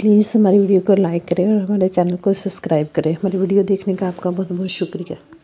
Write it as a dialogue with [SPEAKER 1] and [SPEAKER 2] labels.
[SPEAKER 1] Please हमारी video को like करें और हमारे चैनल को सब्सक्राइब करें। हमारी वीडियो देखने का आपका बहुत बहुत शुक्रिया।